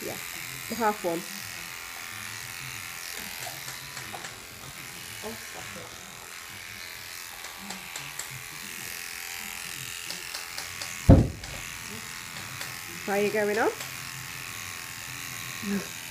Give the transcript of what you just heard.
Yeah, the half one. Why are you going off?